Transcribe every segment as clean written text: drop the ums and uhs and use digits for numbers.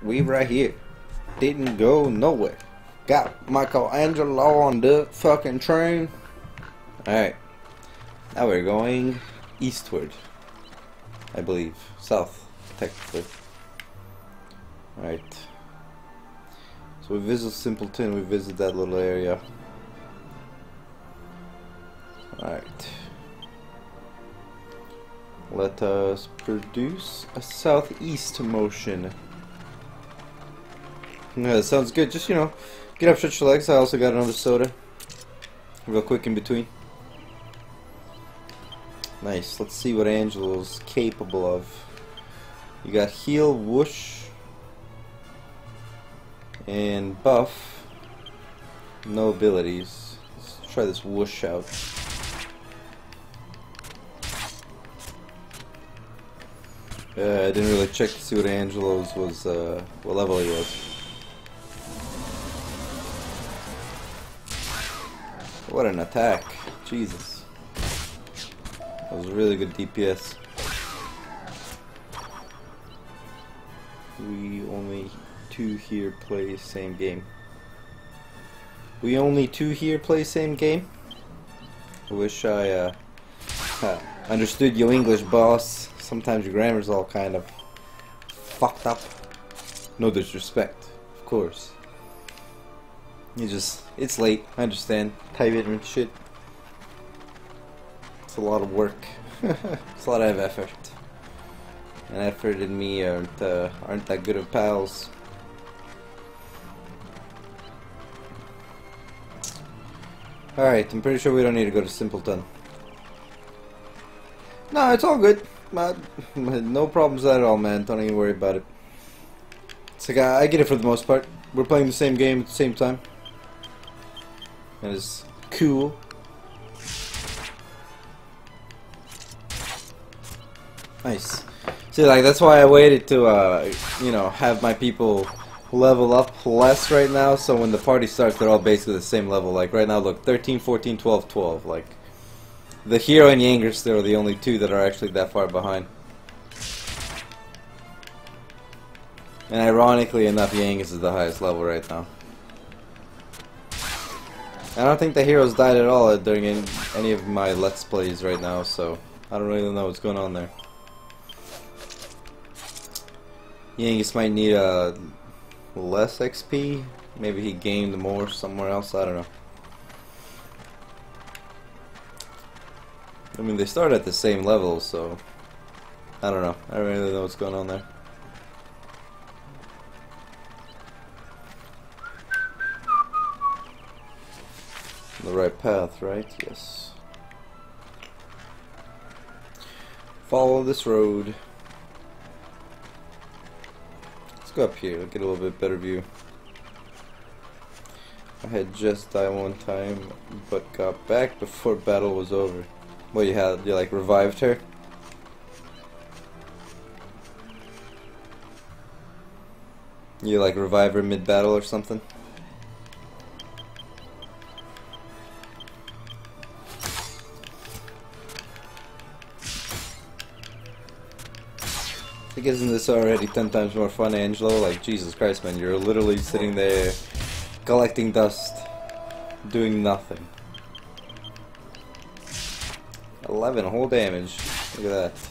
We right here. Didn't go nowhere. Got Michelangelo on the fucking train. Alright. Now we're going eastward. I believe. South, technically. Alright. So we visit Simpleton, we visit that little area. Alright. Let us produce a southeast motion. Yeah, that sounds good. Just, you know, get up, stretch your legs. I also got another soda. Real quick in between. Nice. Let's see what Angelo's capable of. You got heal, whoosh, and buff. No abilities. Let's try this whoosh out. I didn't really check to see what Angelo's was, what level he was. What an attack. Jesus. That was a really good DPS. We only two here play same game. We only two here play same game? I wish I understood your English, boss. Sometimes your grammar's all kind of fucked up. No disrespect, of course. It's late, I understand. Typing and shit. It's a lot of work. It's a lot of effort. And effort and me aren't that good of pals. Alright, I'm pretty sure we don't need to go to Simpleton. No, it's all good. No problems at all, man. Don't even worry about it. It's like I get it for the most part. We're playing the same game at the same time. And it's cool. Nice. See, like, that's why I waited to, you know, have my people level up less right now, so when the party starts, they're all basically the same level. Like, right now, look, 13, 14, 12, 12. Like, the hero and Yangerster are the only two that are actually that far behind. And ironically enough, Yangus is the highest level right now. I don't think the heroes died at all during any of my Let's Plays right now, so I don't really know what's going on there. Yangus might need less XP. Maybe he gained more somewhere else, I don't know. I mean, they start at the same level, so I don't know. I don't really know what's going on there. The right path, right? Yes. Follow this road. Let's go up here, get a little bit better view. I had just died one time, but got back before battle was over. What, you like revived her? You like revive her mid-battle or something? Like, isn't this already 10 times more fun, Angelo? Like, Jesus Christ, man, you're literally sitting there collecting dust, doing nothing. 11 whole damage. Look at that.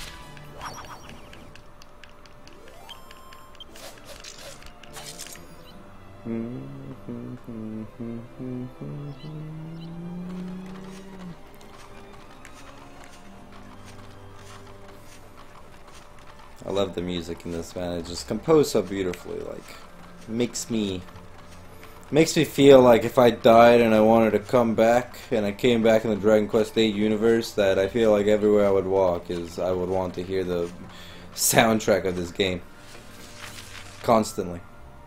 I love the music in this, man. It's just composed so beautifully. Like, makes me feel like if I died and I wanted to come back, and I came back in the Dragon Quest VIII universe, that I feel like everywhere I would walk I would want to hear the soundtrack of this game. Constantly.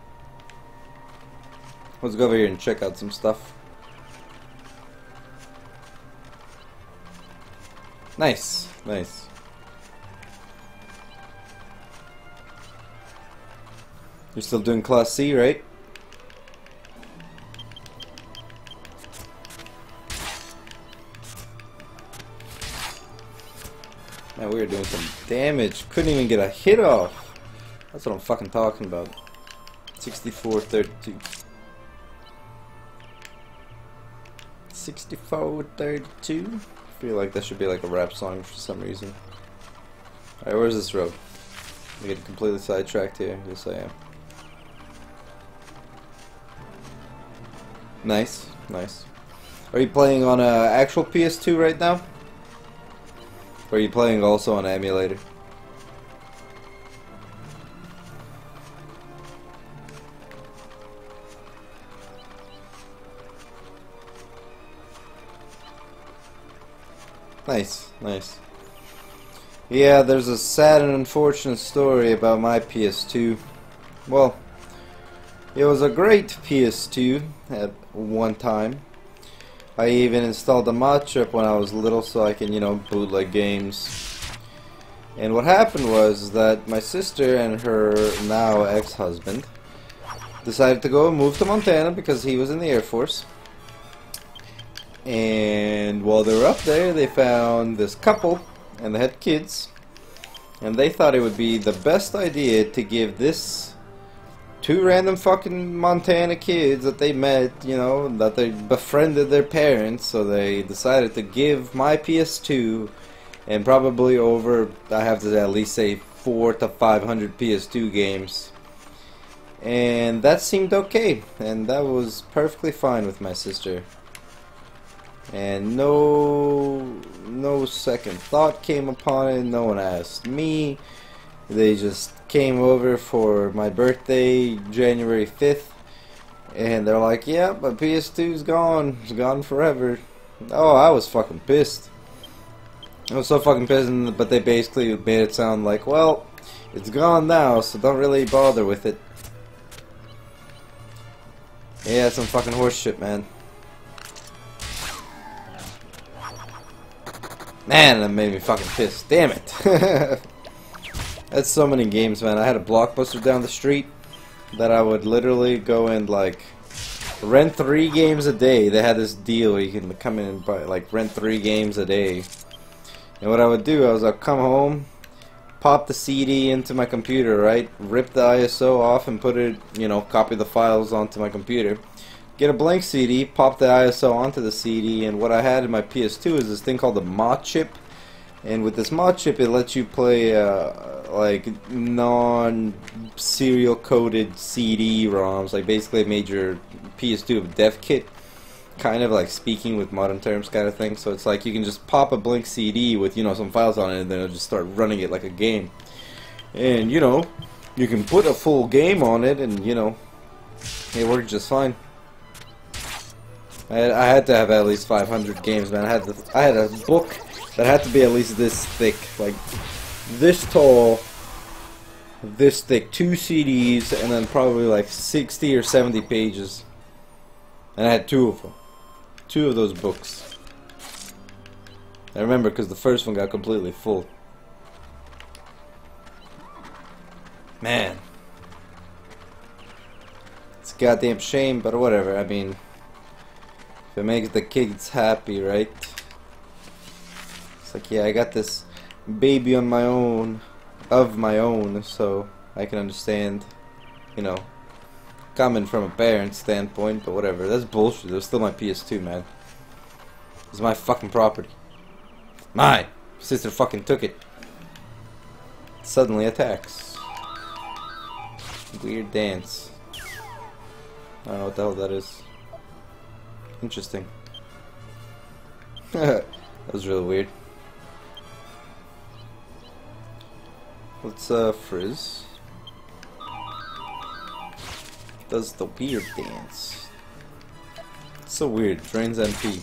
Let's go over here and check out some stuff. Nice, nice. You're still doing Class C, right? Man, we were doing some damage. Couldn't even get a hit off. That's what I'm fucking talking about. 6432. 6432. I feel like that should be like a rap song for some reason. Alright, where's this road? I'm getting completely sidetracked here. Yes, I am. Nice, nice. Are you playing on a actual PS2 right now? Or are you playing also on an emulator? Nice, nice. Yeah, there's a sad and unfortunate story about my PS2. Well, it was a great PS2 at one time. I even installed a mod chip when I was little so I can, you know, bootleg games. And what happened was that my sister and her now ex-husband decided to go and move to Montana because he was in the Air Force. And while they were up there, they found this couple, and they had kids, and they thought it would be the best idea to give this two random fucking Montana kids that they met, you know, that they befriended their parents, so they decided to give my PS2 and probably over, I have to at least say, 400 to 500 PS2 games. And that seemed okay, and that was perfectly fine with my sister. And no second thought came upon it. No one asked me. They just came over for my birthday, January 5th, and they're like, "Yeah, but PS2's gone. It's gone forever." Oh, I was fucking pissed. I was so fucking pissed, but they basically made it sound like, "Well, it's gone now, so don't really bother with it." Yeah, some fucking horse shit, man. Man, that made me fucking pissed. Damn it. That's so many games, man. I had a Blockbuster down the street that I would literally go and, like, rent 3 games a day. They had this deal where you can come in and buy, like, rent 3 games a day. And what I would do, I'd come home, pop the CD into my computer, right? Rip the ISO off and put it, you know, copy the files onto my computer. Get a blank CD, pop the ISO onto the CD, and what I had in my PS2 is this thing called the mod chip. And with this mod chip, it lets you play like non-serial coded CD-ROMs, like basically it made your PS2 a dev kit, kind of like speaking with modern terms kind of thing. So it's like you can just pop a blank CD with, you know, some files on it, and then it'll just start running it like a game. And, you know, you can put a full game on it, and, you know, it worked just fine. I had to have at least 500 games, man. I had a book that had to be at least this thick, like this tall, this thick, 2 CDs, and then probably like 60 or 70 pages. And I had 2 of them. 2 of those books. I remember because the first one got completely full. Man. It's a goddamn shame, but whatever. I mean, if it makes the kids happy, right? It's like, yeah, I got this baby on my own, of my own, so I can understand, you know, coming from a parent's standpoint, but whatever. That's bullshit. It was still my PS2, man. It's my fucking property. Mine! Sister fucking took it. Suddenly attacks. Weird dance. I don't know what the hell that is. Interesting. That was really weird. Let's frizz. Does the weird dance. It's so weird. Drains MP.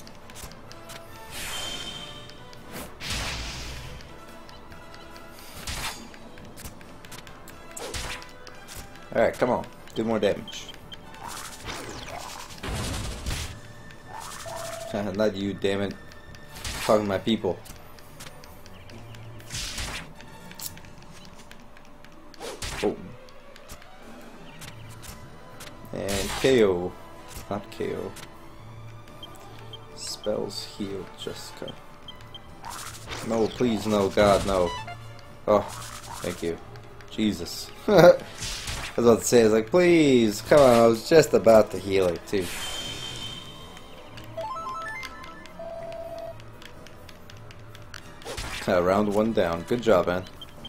Alright, come on. Do more damage. Not you, damn it. I'm talking to my people. Oh. And KO. Not KO. Spells heal, Jessica. No, please, no, God, no. Oh, thank you. Jesus. I was about to say, I was like, please, come on, I was just about to heal it too. Round one down. Good job, man.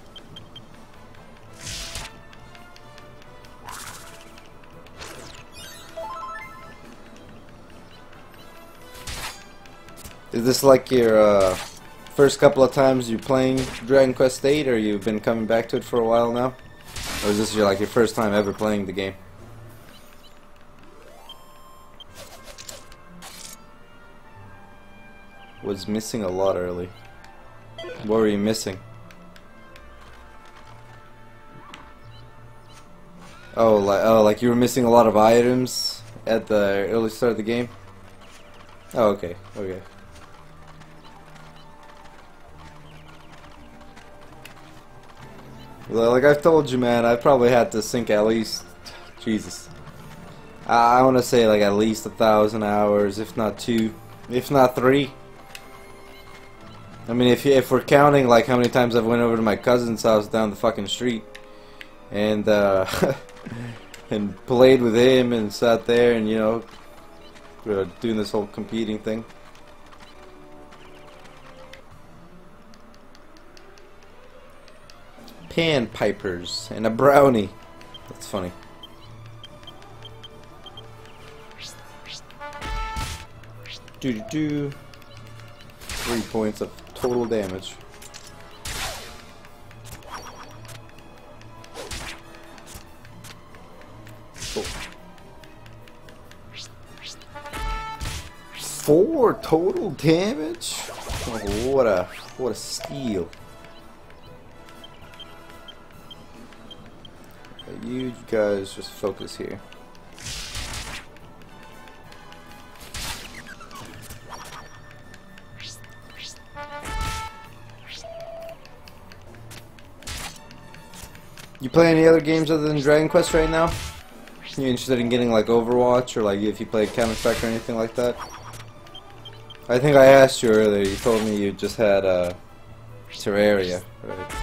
Is this like your first couple of times you playing Dragon Quest VIII, or you've been coming back to it for a while now? Or is this your first time ever playing the game? Was missing a lot early. What were you missing? Oh, like you were missing a lot of items at the early start of the game? Oh, okay, okay. Well, like I've told you, man, I probably had to sink at least, Jesus, I want to say like at least 1,000 hours, if not 2, if not 3. I mean, if we're counting like how many times I've went over to my cousin's house down the fucking street, and and played with him and sat there and, you know, doing this whole competing thing. Pan pipers and a brownie. That's funny. Do 3 points of total damage. Oh. 4 total damage? Oh, what a steal. You guys just focus here. You play any other games other than Dragon Quest right now? You interested in getting like Overwatch, or like if you play Counter-Strike or anything like that? I think I asked you earlier, you told me you just had Terraria, right?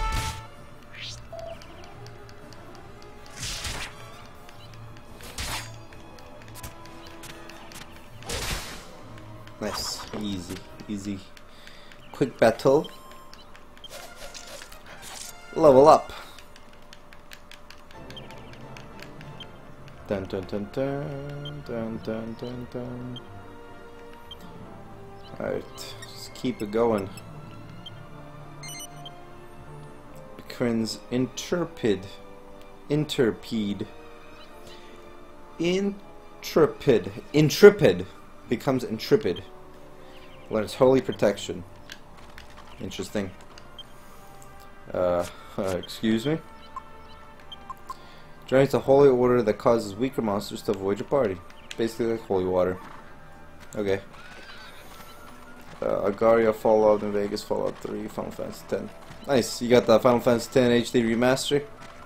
Nice, easy. Quick battle. Level up. Dun dun dun dun dun dun dun dun. Alright, just keep it going. Becomes intrepid. Intrepid becomes intrepid. Learns holy protection. Interesting. Excuse me? Joins a holy order that causes weaker monsters to avoid your party. Basically like holy water. Okay. Agaria, Fallout, New Vegas, Fallout 3, Final Fantasy 10. Nice, you got the Final Fantasy 10 HD remaster.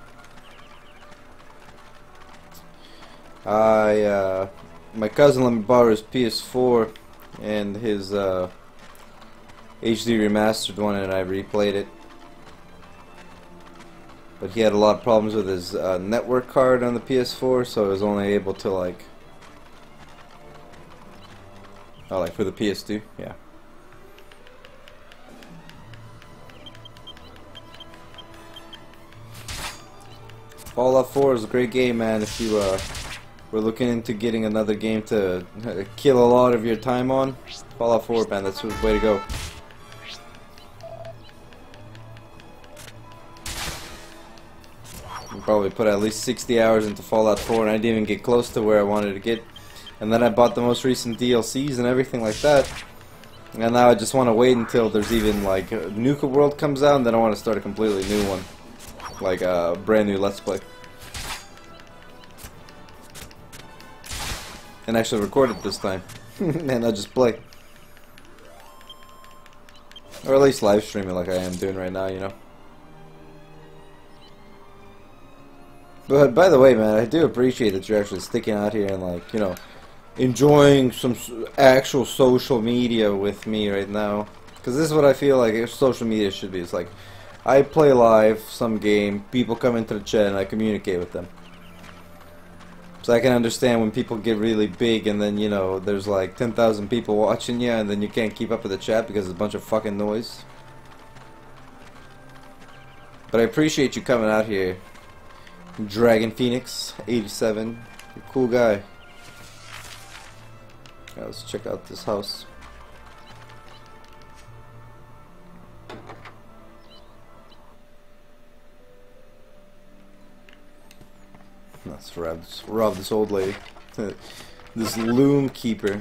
My cousin let me borrow his PS4 and his HD remastered one, and I replayed it. But he had a lot of problems with his network card on the PS4, so I was only able to like for the PS2, yeah. Fallout 4 is a great game, man. If you were looking into getting another game to kill a lot of your time on, Fallout 4, man, that's the way to go. I probably put at least 60 hours into Fallout 4, and I didn't even get close to where I wanted to get. And then I bought the most recent DLCs and everything like that. And now I just want to wait until there's even like Nuka World comes out, and then I want to start a completely new one. Like a brand new Let's Play. And actually record it this time. And not just play. Or at least live stream it like I am doing right now, you know. But by the way, man, I do appreciate that you're actually sticking out here and, like, you know, enjoying some actual social media with me right now. Because this is what I feel like social media should be. It's like I play live some game, people come into the chat and I communicate with them. So I can understand when people get really big and then, you know, there's like 10,000 people watching you and then you can't keep up with the chat because it's a bunch of fucking noise. But I appreciate you coming out here. Dragon Phoenix 87. You're a cool guy. Yeah, let's check out this house. Let's rob this old lady. This loom keeper.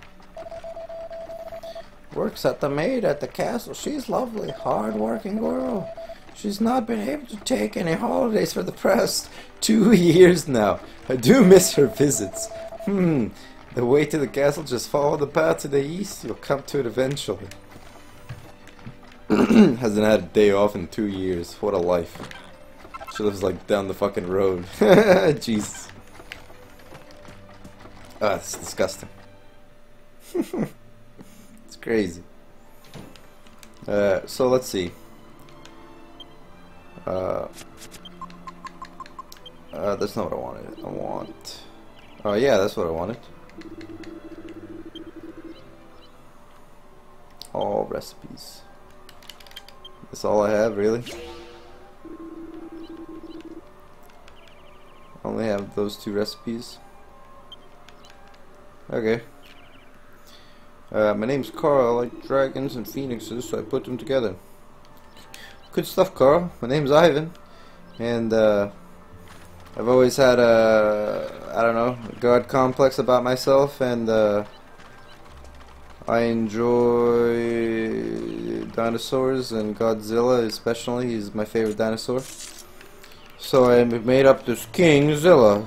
Works at the maid at the castle. She's lovely, hard-working girl. She's not been able to take any holidays for the past 2 years now. I do miss her visits. The way to the castle, just follow the path to the east. You'll come to it eventually. Hasn't had a day off in 2 years. What a life. She lives like down the fucking road. Jesus. Ah, it's disgusting. It's crazy. So let's see. That's not what I wanted. I want... Oh yeah, that's what I wanted. All recipes. That's all I have, really? I only have those 2 recipes. Okay. My name's Carl. I like dragons and phoenixes, so I put them together. Good stuff, Carl. My name's Ivan, and I've always had a, I don't know, a god complex about myself, and I enjoy dinosaurs, and Godzilla especially. He's my favorite dinosaur. So I made up this Kingzilla,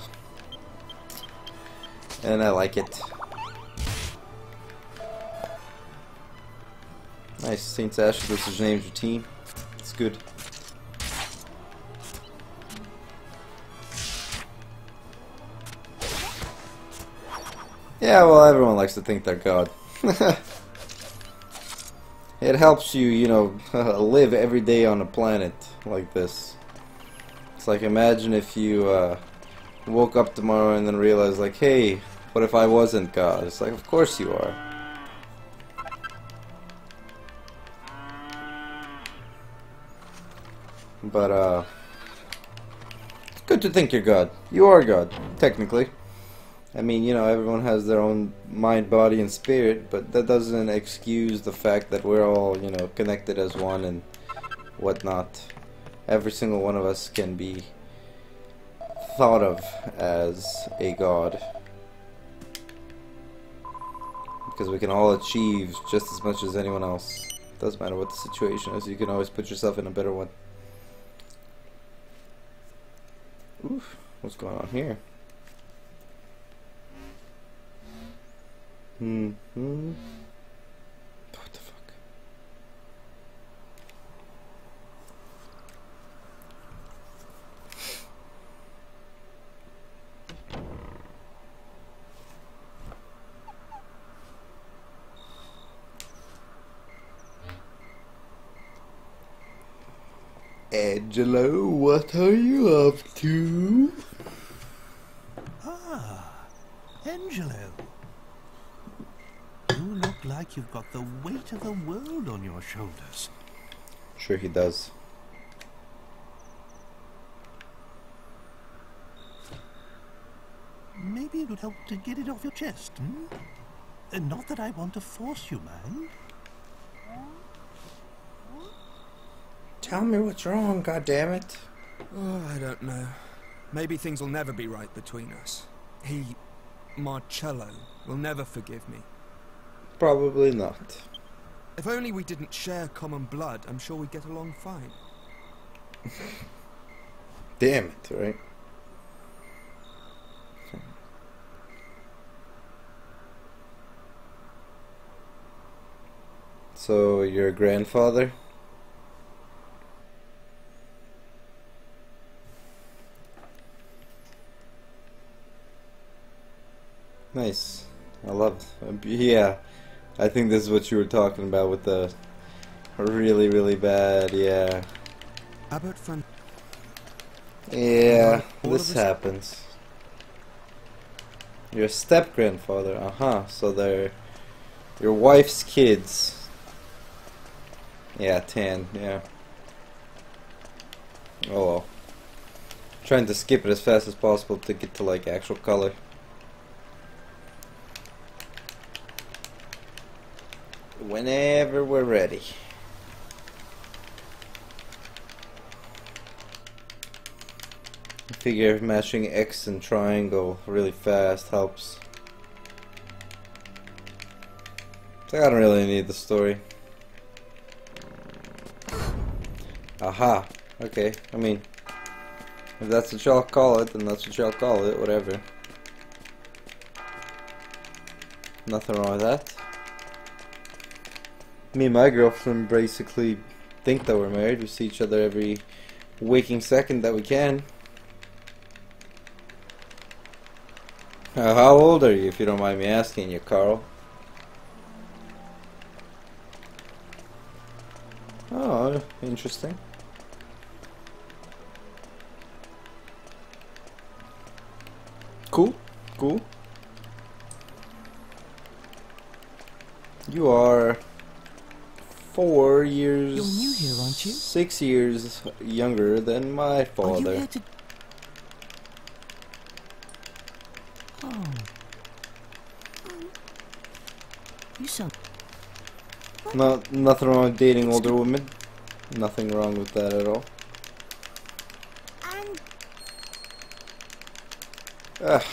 and I like it. Nice, Saint Ash, this is your name's your team. It's good. Yeah, well, everyone likes to think they're God. It helps you, you know, live every day on a planet like this. It's like, imagine if you woke up tomorrow and then realized, like, hey, what if I wasn't God? It's like, of course you are. But, it's good to think you're God. You are God, technically. I mean, you know, everyone has their own mind, body, and spirit, but that doesn't excuse the fact that we're all, you know, connected as one and whatnot. Every single one of us can be thought of as a god. Because we can all achieve just as much as anyone else. Doesn't matter what the situation is, you can always put yourself in a better one. Oof, what's going on here? What the fuck? Angelo, what are you up to? Ah, Angelo. You look like you've got the weight of the world on your shoulders. Sure he does. Maybe it would help to get it off your chest, hmm? Not that I want to force you, man. Tell me what's wrong, goddammit. Oh, I don't know. Maybe things will never be right between us. Marcello, will never forgive me. Probably not. If only we didn't share common blood, I'm sure we'd get along fine. Damn it, right? So, your grandfather? Nice. I love yeah. I think this is what you were talking about with the really, really bad, yeah. Abbot Fran... Yeah, All this of us- happens. Your step grandfather, so they're your wife's kids. Yeah, tan, yeah. Oh well. Trying to skip it as fast as possible to get to like actual color. Whenever we're ready. I figure matching X and triangle really fast helps. So I don't really need the story. Aha. Okay, I mean, if that's what y'all call it, then that's what y'all call it, whatever. Nothing wrong with that. Me and my girlfriend basically think that we're married. We see each other every waking second that we can. How old are you, if you don't mind me asking you, Carl? Oh, interesting. Cool, cool. You are 4 years... You're new here, aren't you? 6 years younger than my Are you father. here to... Oh. You sound... Nothing wrong with dating older women. Nothing wrong with that at all. And... Ugh.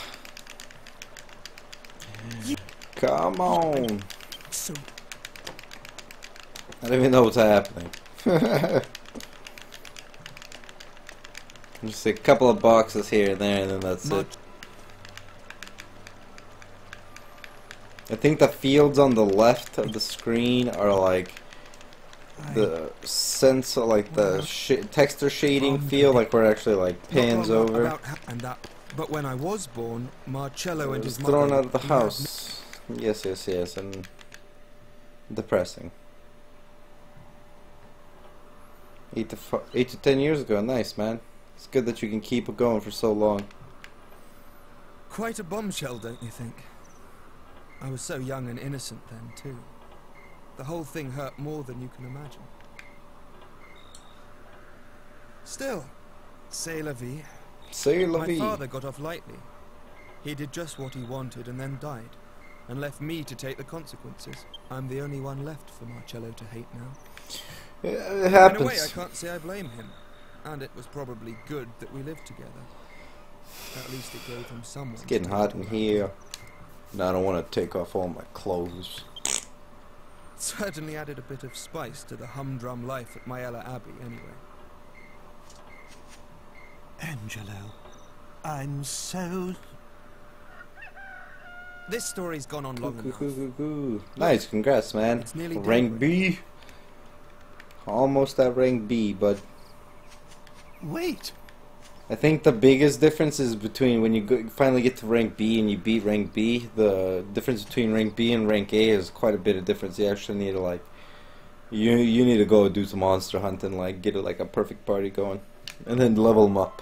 Come on. So... I don't even know what's happening. Just a couple of boxes here and there, and then that's it. I think the fields on the left of the screen are like the sense of like the texture shading feel, like where it actually like pans over. And that, but when I was born, Marcello and Was his mother... thrown out of the house. Yes, yes, yes, and depressing. 8 to 10 years ago. Nice, man. It's good that you can keep it going for so long. Quite a bombshell, don't you think? I was so young and innocent then, too. The whole thing hurt more than you can imagine. Still, c'est la vie. C'est la My vie. father got off lightly. He did just what he wanted and then died, and left me to take the consequences. I'm the only one left for Marcello to hate now. It happens. In a way, I can't say I blame him. And it was probably good that we lived together. At least it gave him someone. It's getting hot in here. And I don't want to take off all my clothes. Certainly added a bit of spice to the humdrum life at Myella Abbey, anyway. Angelo, I'm so... This story's gone on long enough. Nice, congrats, man. It's nearly Rank done. B. Almost at rank B, but Wait! I think the biggest difference is between when you finally get to rank B and you beat rank B. The difference between rank B and rank A is quite a bit of difference. You actually need to like, you need to go do some monster hunting, like get like a perfect party going, and then level them up.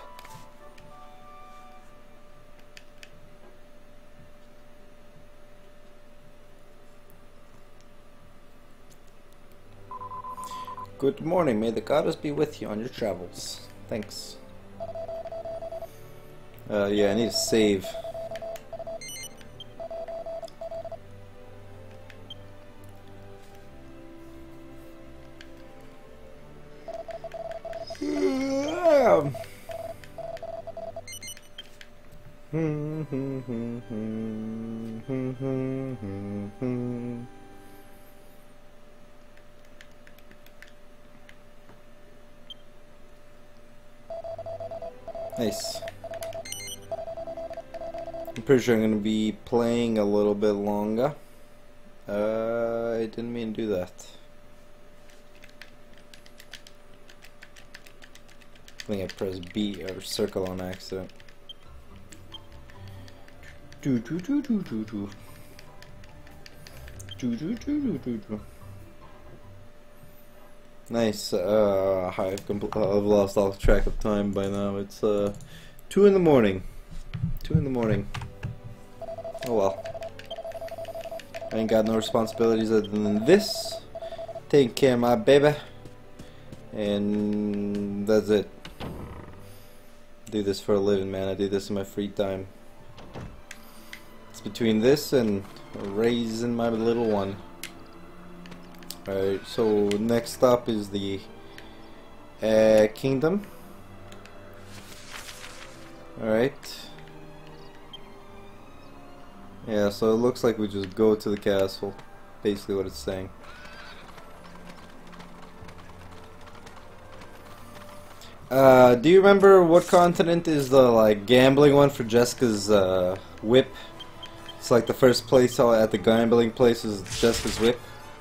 Good morning. May the goddess be with you on your travels. Thanks. Yeah, I need to save. Nice. I'm pretty sure I'm going to be playing a little bit longer. I didn't mean to do that. I think I pressed B or circle on accident. Do do do do do do. Do do do do do do. Nice. I've lost all track of time by now. It's 2 in the morning. 2 in the morning. Oh well. I ain't got no responsibilities other than this. Taking care of my baby. And that's it. Do this for a living, man. I do this in my free time. It's between this and raising my little one. Alright, so next stop is the kingdom. Alright. Yeah, so it looks like we just go to the castle. Basically what it's saying. Do you remember what continent is the like gambling one for Jessica's whip? It's like the first place at the gambling place is Jessica's whip.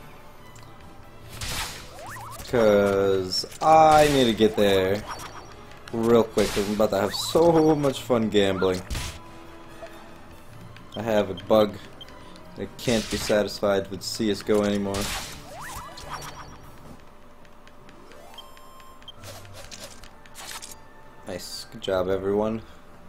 Cause I need to get there real quick. Cause I'm about to have so much fun gambling. I have a bug that can't be satisfied with CS:GO anymore. Nice, good job everyone.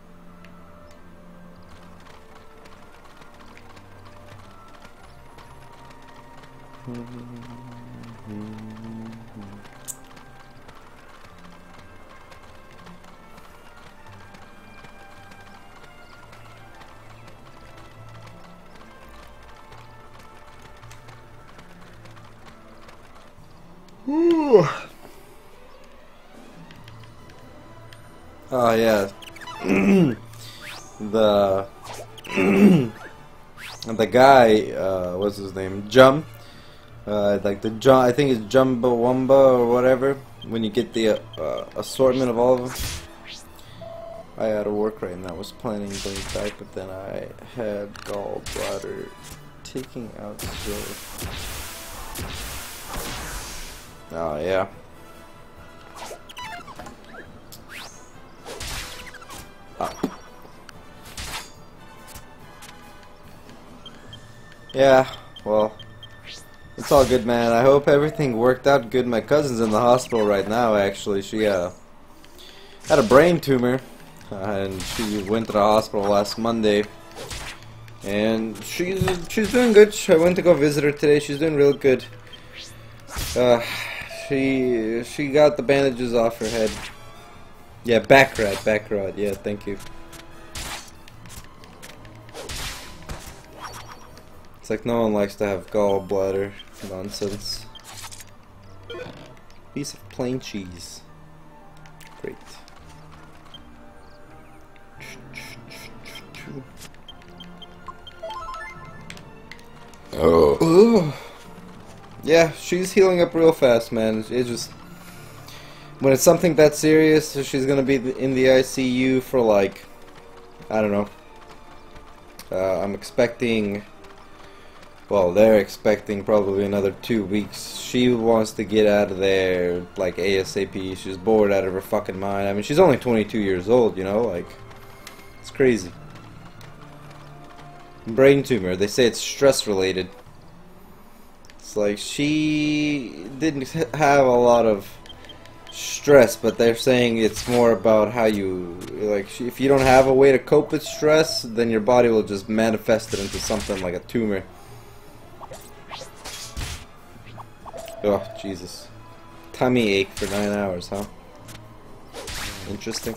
Ooh. Oh yeah, the the guy, what's his name? Jum. Like the I think it's Jumbawamba or whatever. When you get the assortment of all of them. I had to work right now. I was planning going back, but then I had gallbladder taking out still. Oh yeah. Yeah, well, it's all good, man. I hope everything worked out good. My cousin's in the hospital right now, actually. She had a brain tumor, and she went to the hospital last Monday. And she's doing good. I went to go visit her today. She's doing real good. She got the bandages off her head. Yeah, back rod. Yeah, thank you. It's like no one likes to have gallbladder nonsense. Piece of plain cheese. Great. Oh. Yeah, she's healing up real fast, man. It's just when it's something that serious, she's gonna be in the ICU for like, I don't know. I'm expecting. Well, they're expecting probably another 2 weeks. She wants to get out of there like ASAP. She's bored out of her fucking mind. I mean, she's only 22 years old, you know, like, it's crazy. Brain tumor, they say it's stress related. It's like she didn't have a lot of stress, but they're saying it's more about how you, like, if you don't have a way to cope with stress, then your body will just manifest it into something like a tumor. Oh, Jesus. Tummy ache for 9 hours, huh? Interesting.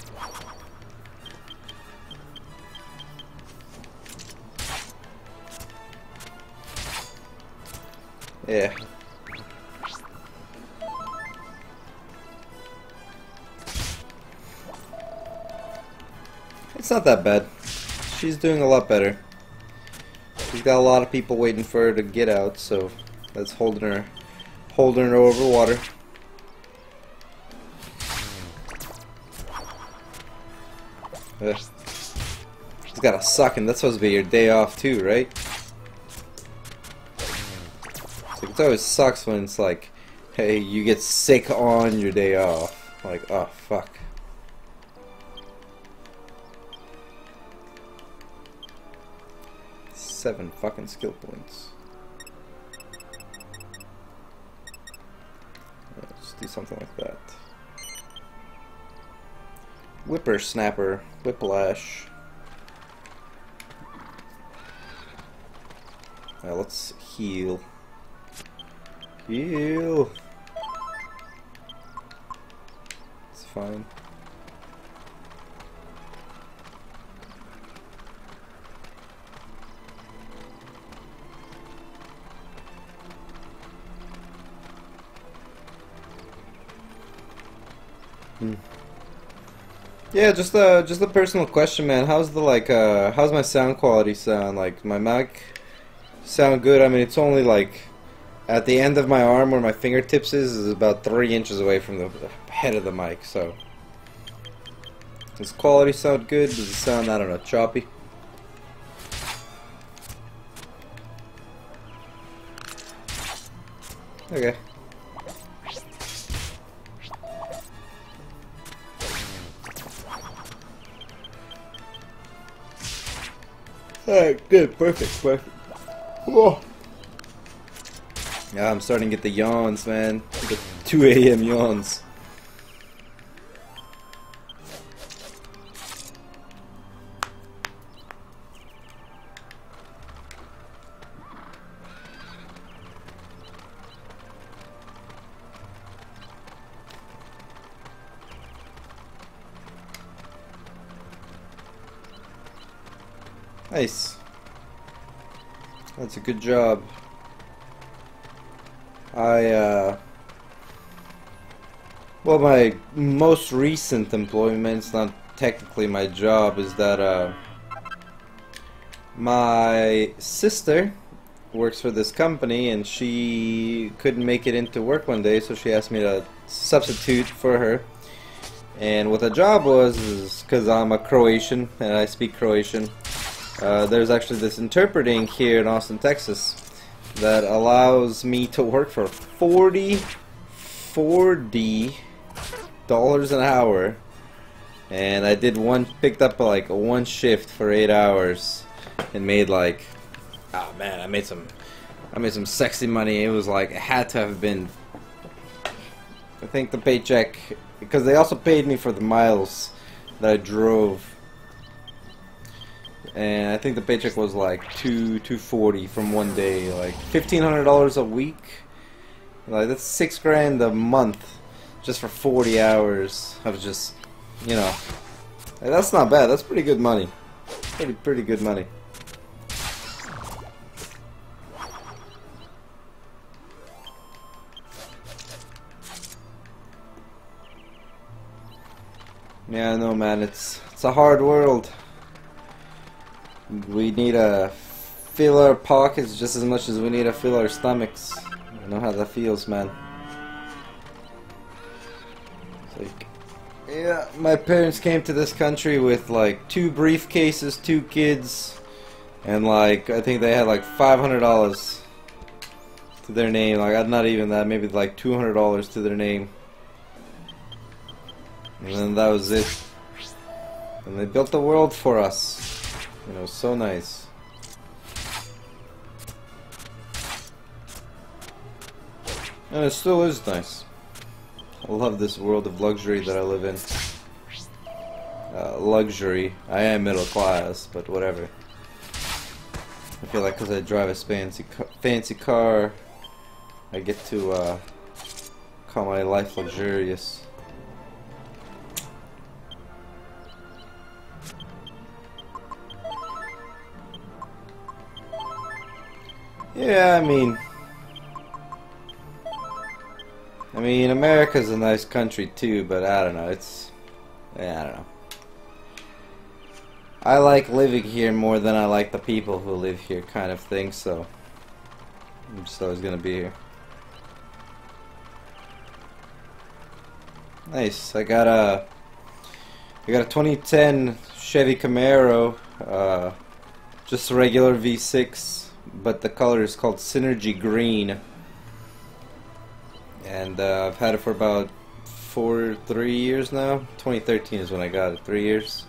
Yeah. It's not that bad. She's doing a lot better. She's got a lot of people waiting for her to get out, so that's holding her over water. Ugh. She's got a suck, and that's supposed to be your day off too, right? It's like, it always sucks when it's like, hey, you get sick on your day off. Like, oh fuck. Seven fucking skill points. Let's something like that. Whippersnapper, whiplash. Now let's heal. Heal. It's fine. Yeah, just a personal question, man. How's the how's my sound quality sound? Like, my mic sound good? I mean, it's only like at the end of my arm where my fingertips is about 3 inches away from the head of the mic. So, does quality sound good? Does it sound, I don't know, choppy? Okay. Alright, good, perfect, perfect. Whoa. Yeah, I'm starting to get the yawns, man. The 2 a.m. yawns. Nice. That's a good job. Well, my most recent employment, it's not technically my job, is that my sister works for this company and she couldn't make it into work one day, so she asked me to substitute for her. And what the job was is, because I'm a Croatian and I speak Croatian, there's actually this interpreting here in Austin, Texas, that allows me to work for $40 an hour, and I picked up like one shift for 8 hours, and made like, oh man, I made some sexy money. It was like, it had to have been, I think the paycheck, because they also paid me for the miles that I drove. And I think the paycheck was like $240 from one day, like $1,500 a week. Like, that's $6,000 a month just for 40 hours of just, you know, like, that's not bad. That's pretty good money. Pretty good money. Yeah, I know, man. It's a hard world. We need to fill our pockets just as much as we need to fill our stomachs. I know how that feels, man. It's like, yeah, my parents came to this country with like 2 briefcases, 2 kids, and like, I think they had like $500 to their name. Like, not even that, maybe like $200 to their name. And then that was it. And they built the world for us. You know, so nice. And it still is nice. I love this world of luxury that I live in. Luxury. I am middle class, but whatever. I feel like because I drive a fancy car, I get to call my life luxurious. Yeah, I mean, America's a nice country too, but I don't know, I don't know. I like living here more than I like the people who live here, kind of thing, so I'm just always gonna be here. Nice, I got a 2010 Chevy Camaro, just a regular V6. But the color is called Synergy Green, and I've had it for about 3 years now. 2013 is when I got it. 3 years.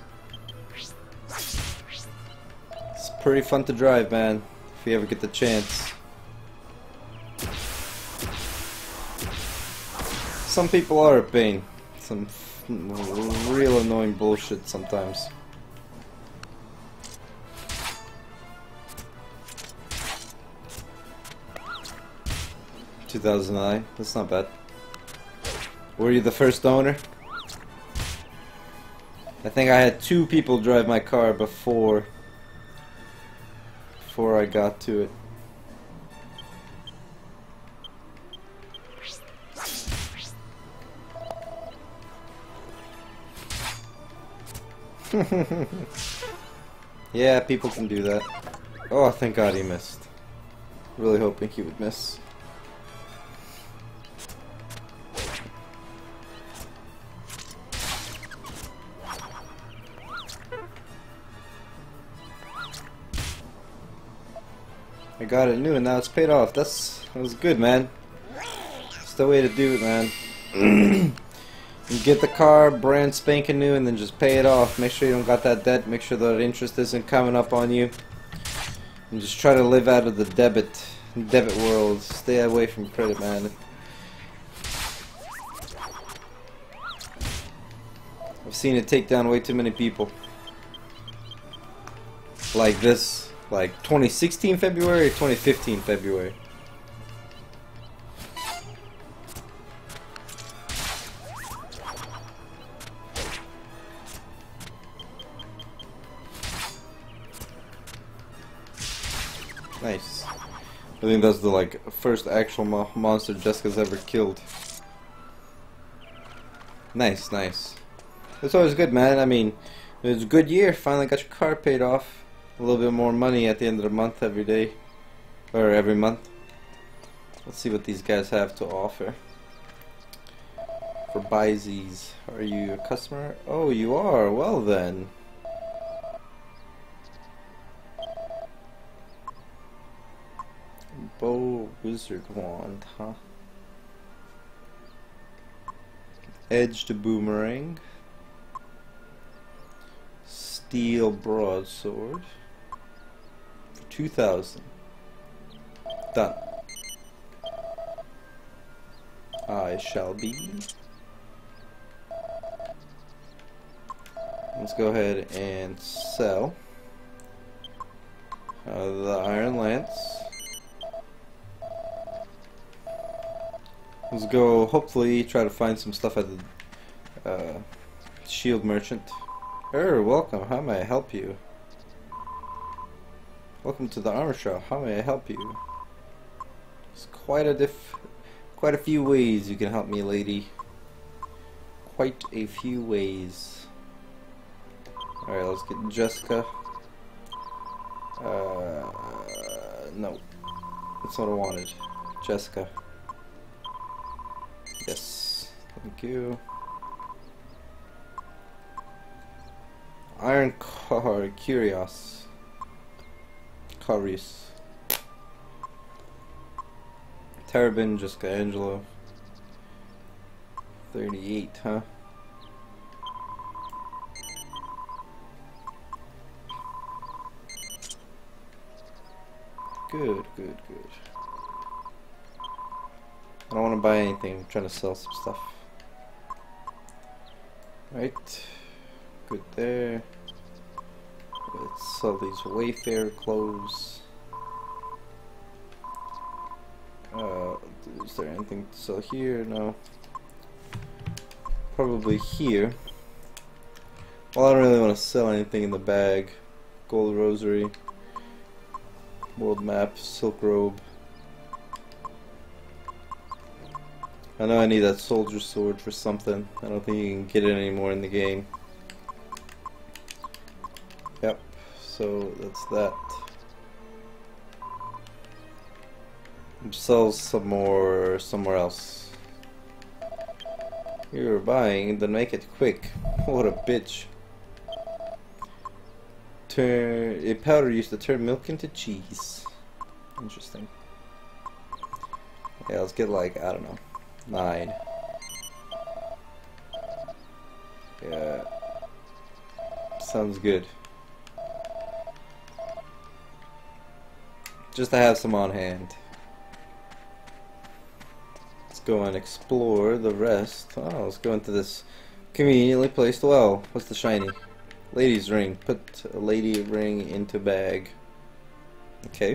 It's pretty fun to drive, man, if you ever get the chance. Some people are a pain. Some real annoying bullshit sometimes. $2,009. That's not bad. Were you the first owner? I think I had 2 people drive my car before I got to it. Yeah, people can do that. Oh, thank God he missed. Really hoping he would miss. I got it new and now it's paid off. That was good, man. That's the way to do it, man. You get the car brand spanking new and then just pay it off. Make sure you don't got that debt. Make sure that interest isn't coming up on you. And just try to live out of the debit world. Stay away from credit, man. I've seen it take down way too many people. Like this. Like 2016 February or 2015 February. Nice. I think that's the first actual monster Jessica's ever killed. Nice, nice. It's always good, man. I mean, it was a good year. Finally got your car paid off. A little bit more money at the end of the month every day. Or every month. Let's see what these guys have to offer. For Byzies. Are you a customer? Oh, you are. Well then. Bow Wizard Wand, huh? Edged Boomerang. Steel Broadsword. 2,000. Done. I shall be. Let's go ahead and sell the Iron Lance. Let's go hopefully try to find some stuff at the Shield Merchant. Welcome. How may I help you? Welcome to the armor shop. How may I help you? There's quite a few ways you can help me, lady. Quite a few ways. Alright, let's get Jessica. No. That's what I wanted. Jessica. Yes. Thank you. Iron Curious. Carius. Terrabin, Jessica Angelo. 38, huh? Good, good, good. I don't want to buy anything. I'm trying to sell some stuff. Right. Good there. Let's sell these Wayfarer clothes. Is there anything to sell here? No. Probably here. Well, I don't really want to sell anything in the bag. Gold Rosary. World Map. Silk Robe. I know I need that Soldier Sword for something. I don't think you can get it anymore in the game. Yep, so that's that. Sell some more somewhere else. You're buying, then make it quick. What a bitch. A powder used to turn milk into cheese. Interesting. Yeah, let's get like, I don't know, 9. Yeah. Sounds good. Just to have some on hand. Let's go and explore the rest. Oh, let's go into this conveniently placed well. What's the shiny? Lady's ring. Put a lady ring into bag. Okay.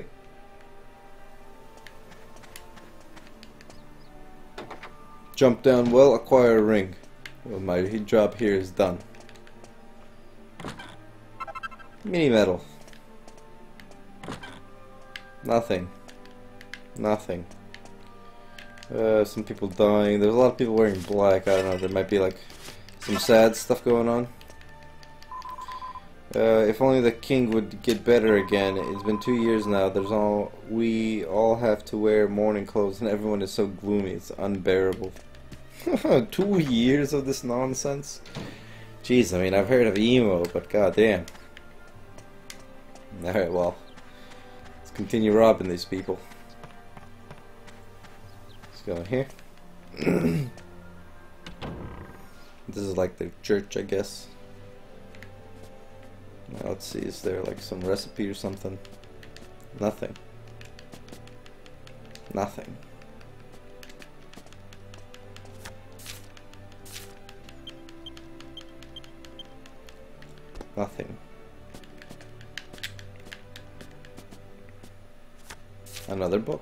Jump down well, acquire a ring. Well, my job here is done. Mini medal. Nothing. Nothing. Some people dying. There's a lot of people wearing black. I don't know. There might be like some sad stuff going on. If only the king would get better again. It's been 2 years now. We all have to wear mourning clothes, and everyone is so gloomy. It's unbearable. 2 years of this nonsense. Jeez, I mean, I've heard of emo, but goddamn. All right, well, let's continue robbing these people. Let's go in here. This is like their church, I guess. Now, let's see, is there like some recipe or something? Nothing. Nothing. Nothing. Another book.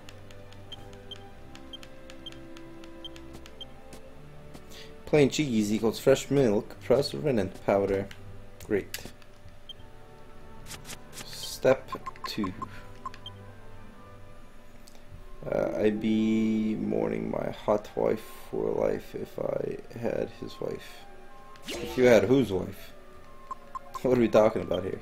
Plain cheese equals fresh milk plus rennet powder. Great. Step 2. I'd be mourning my hot wife for life if I had his wife. If you had whose wife? What are we talking about here?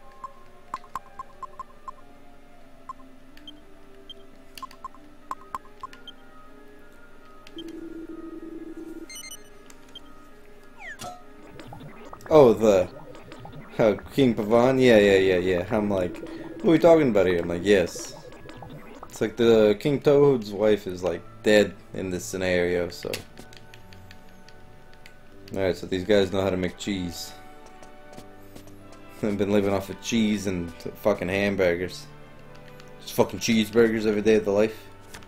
Oh, the King Pavan? Yeah. I'm like, what are we talking about here? I'm like, yes. It's like the King Toad's wife is like dead in this scenario, so. Alright, so these guys know how to make cheese. They've been living off of cheese and fucking hamburgers. Just fucking cheeseburgers every day of their life.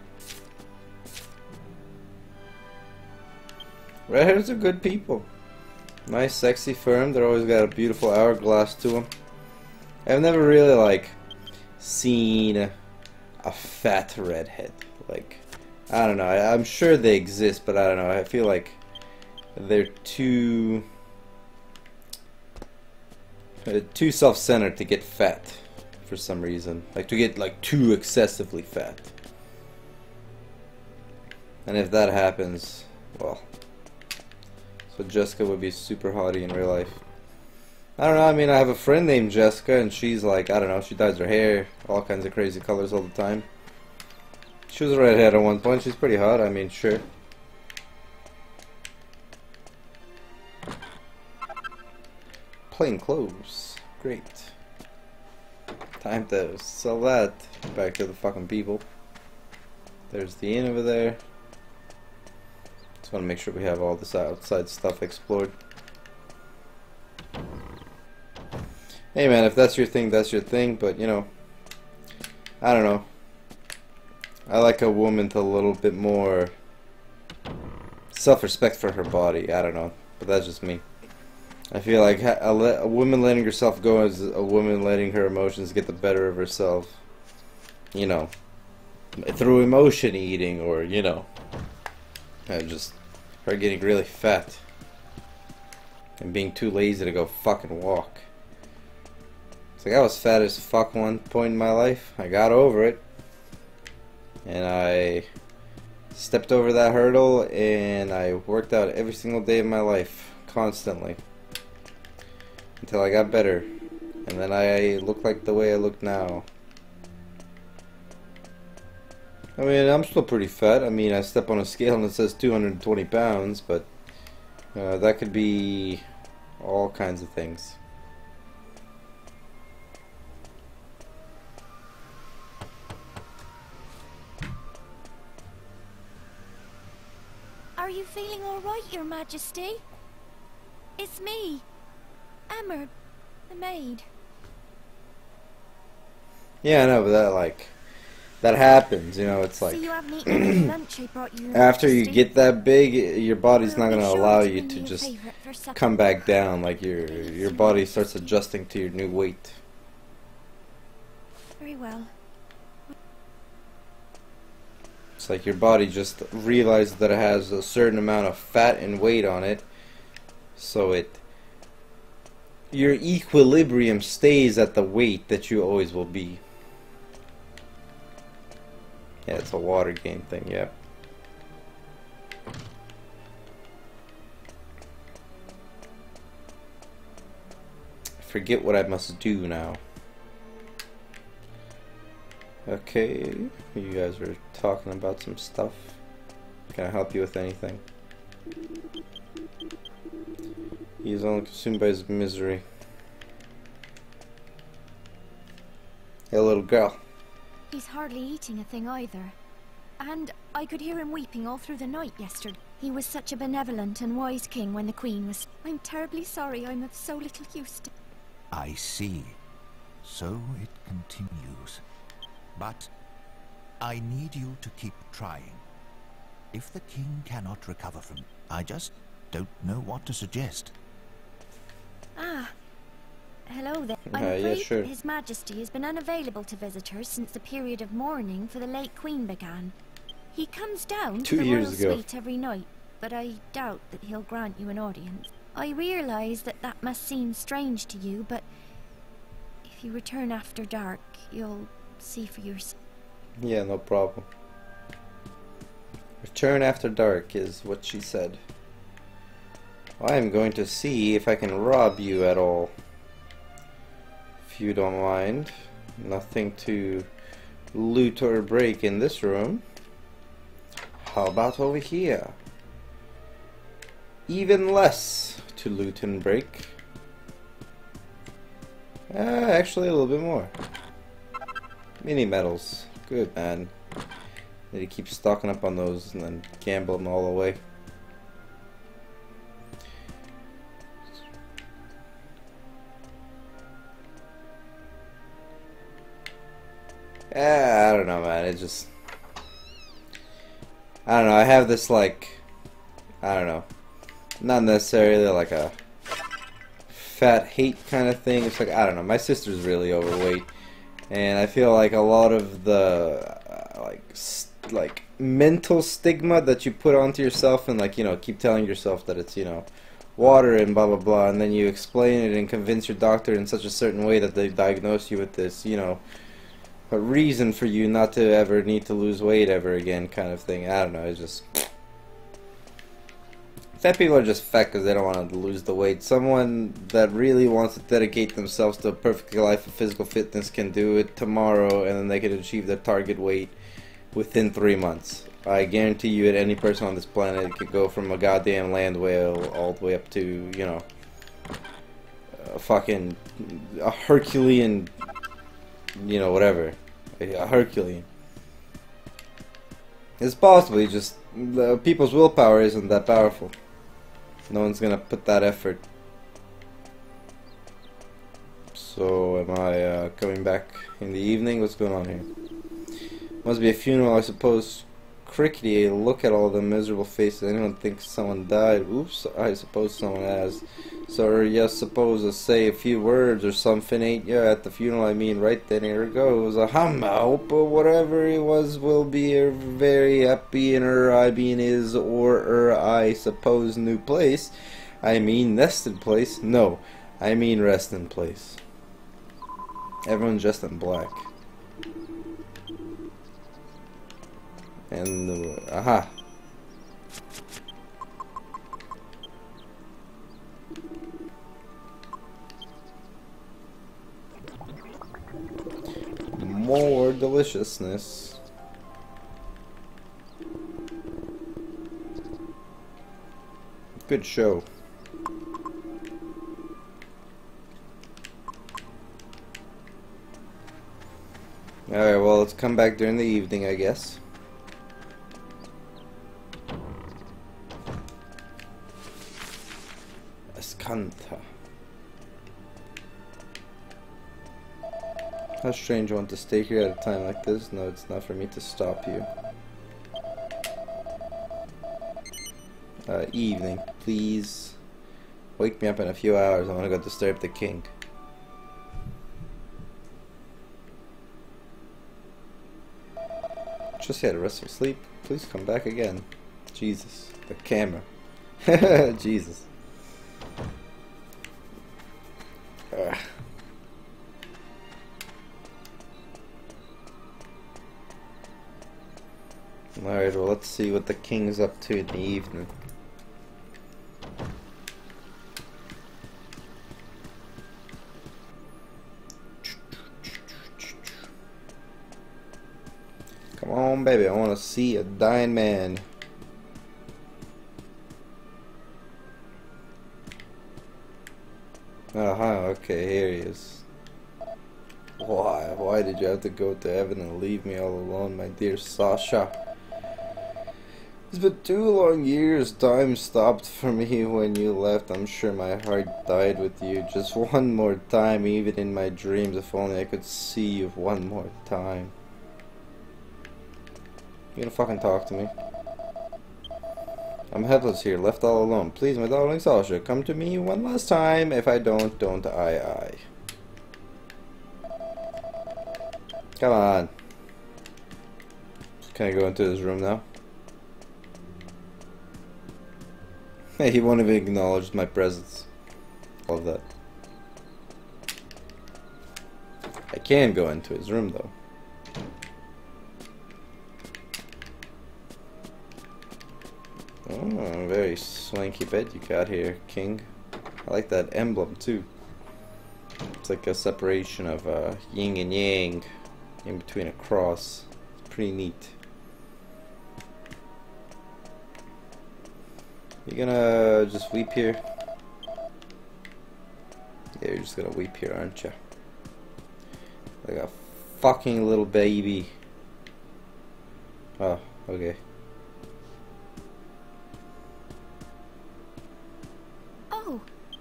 Redheads are good people. Nice, sexy, firm. They're always got a beautiful hourglass to them. I've never really like seen a fat redhead. Like, I don't know. I'm sure they exist, but I don't know. I feel like they're too self-centered to get fat for some reason. Like to get like too excessively fat. And if that happens, well. So Jessica would be super hottie in real life. I don't know, I mean, I have a friend named Jessica, and she's like, I don't know, she dyes her hair all kinds of crazy colors all the time. She was a redhead at one point. She's pretty hot, I mean, sure. Plain clothes. Great. Time to sell that back to the fucking people. There's the inn over there. Just want to make sure we have all this outside stuff explored. Hey man, if that's your thing, that's your thing, but you know, I don't know. I like a woman to a little bit more self-respect for her body. I don't know, but that's just me. I feel like a woman letting herself go is a woman letting her emotions get the better of herself. You know, through emotion eating, or you know, just her getting really fat and being too lazy to go fucking walk. It's like I was fat as fuck one point in my life. I got over it, and I stepped over that hurdle, and I worked out every single day of my life, constantly, until I got better, and then I look like the way I look now. I mean, I'm still pretty fat. I mean, I step on a scale and it says 220 pounds, but that could be all kinds of things. Are you feeling all right, Your Majesty? It's me, Emmer, the maid. Yeah, I know, but that, like, that happens, you know, it's like, See, you haven't eaten any lunch I brought you, Your after you Majesty. get that big, your body's not I'll be gonna sure allow to you bring to a just favourite for supper. come back down, like your body starts adjusting to your new weight. Very well. It's like your body just realizes that it has a certain amount of fat and weight on it, so your equilibrium stays at the weight that you always will be. Yeah, it's a water game thing, yeah. Forget what I must do now. Okay, you guys are talking about some stuff. Can I help you with anything? He is only consumed by his misery. Hey, little girl. He's hardly eating a thing either. And I could hear him weeping all through the night yesterday. He was such a benevolent and wise king when the Queen was... I'm terribly sorry I'm of so little use to... I see. So it continues. But I need you to keep trying. If the king cannot recover from it, I just don't know what to suggest. Ah. Hello there. I'm Yeah, afraid sure. His Majesty has been unavailable to visitors since the period of mourning for the late Queen began. He comes down 2 to the years royal ago. suite every night, but I doubt that he'll grant you an audience. I realise that that must seem strange to you, but if you return after dark, you'll see for yourself. Yeah, no problem. Return after dark is what she said. I am going to see if I can rob you at all. If you don't mind. Nothing to loot or break in this room. How about over here? Even less to loot and break. Actually a little bit more. Mini medals. Good, man. Need to keep stocking up on those and then gamble them all away. I don't know, man. It just... I don't know. I have this, like... I don't know. Not necessarily like a fat hate kind of thing. It's like, I don't know. My sister's really overweight. And I feel like a lot of the... like mental stigma that you put onto yourself and, like, you know, keep telling yourself that it's, you know, water and blah blah blah, and then you explain it and convince your doctor in such a certain way that they diagnose you with this, you know, a reason for you not to ever need to lose weight ever again kind of thing. I don't know, it's just... Fat people are just fat because they don't want to lose the weight. Someone that really wants to dedicate themselves to a perfect life of physical fitness can do it tomorrow, and then they can achieve their target weight within 3 months. I guarantee you that any person on this planet could go from a goddamn land whale all the way up to, you know, a Herculean, you know, whatever. A Herculean. It's possible, you just, people's willpower isn't that powerful. No one's gonna put that effort. So, am I coming back in the evening? What's going on here? Must be a funeral, I suppose. Crickety, look at all the miserable faces. Anyone thinks someone died? Oops, I suppose someone has. So, yes, suppose I say a few words or something, ain't ya? At the funeral, I mean, right then, here it goes. I hope whatever it was will be a very happy in I mean is, or I suppose, new place. I mean, nested place. No, I mean resting place. Everyone's dressed in black. And, aha. More deliciousness. Good show. Alright, well, let's come back during the evening, I guess. Escanta. How strange you want to stay here at a time like this. No, it's not for me to stop you. Evening, please. Wake me up in a few hours. I want to go disturb the king. Just had a restful sleep. Please come back again. Jesus. The camera. Jesus. Alright, well, let's see what the king's up to in the evening. Come on, baby, I want to see a dying man. Okay, here he is. Why did you have to go to heaven and leave me all alone, my dear Sasha? It's been 2 long years. Time stopped for me when you left. I'm sure my heart died with you. Just one more time, even in my dreams. If only I could see you one more time. You gonna fucking talk to me? I'm helpless here, left all alone. Please, my darling Sasha, come to me one last time. If I don't I. Come on. Can I go into this room now? Hey, he won't even acknowledge my presence. All of that. I can go into his room though. Oh, very swanky bed you got here, King. I like that emblem too. It's like a separation of yin and yang in between a cross. It's pretty neat. You gonna just weep here? Yeah, you're just gonna weep here, aren't you? Like a fucking little baby. Oh, okay. Oh.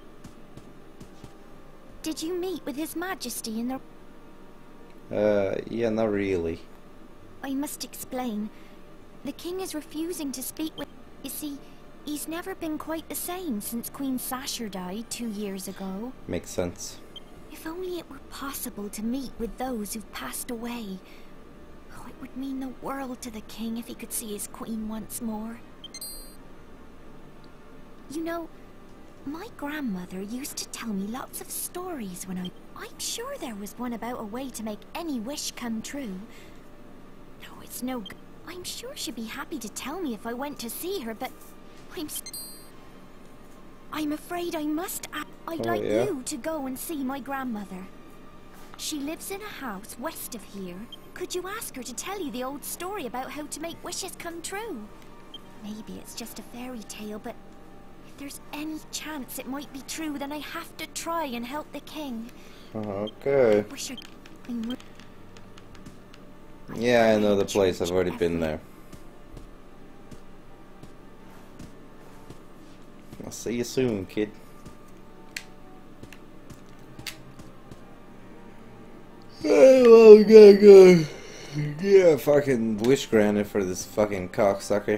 Did you meet with His Majesty in the... Yeah, not really. I must explain. The king is refusing to speak with... You see, he's never been quite the same since Queen Sasha died 2 years ago. Makes sense. If only it were possible to meet with those who've passed away. Oh, it would mean the world to the king if he could see his queen once more. You know, my grandmother used to tell me lots of stories when I'm sure there was one about a way to make any wish come true. No, it's no good. I'm sure she'd be happy to tell me if I went to see her, but I'm afraid I must I'd like you to go and see my grandmother. She lives in a house west of here. Could you ask her to tell you the old story about how to make wishes come true? Maybe it's just a fairy tale, but if there's any chance it might be true, then I have to try and help the king. Okay. Yeah, I know the place. I've already been there. I'll see you soon, kid. Oh, we gotta go. Yeah, fucking wish granted for this fucking cocksucker.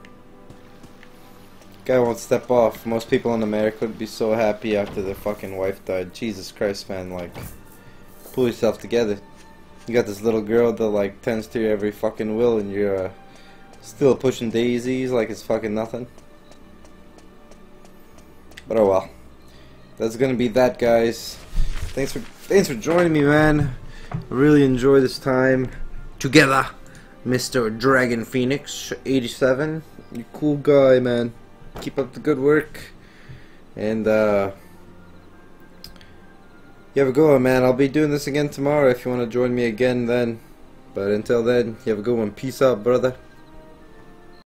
Guy won't step off. Most people in America would be so happy after their fucking wife died. Jesus Christ, man, like, pull yourself together. You got this little girl that like tends to your every fucking will, and you're still pushing daisies like it's fucking nothing. But oh well. That's gonna be that, guys. Thanks for joining me, man. I really enjoy this time together, Mr. Dragon Phoenix 87. You are a cool guy, man. Keep up the good work, and you have a good one, man. I'll be doing this again tomorrow if you want to join me again then. But until then, you have a good one. Peace out, brother.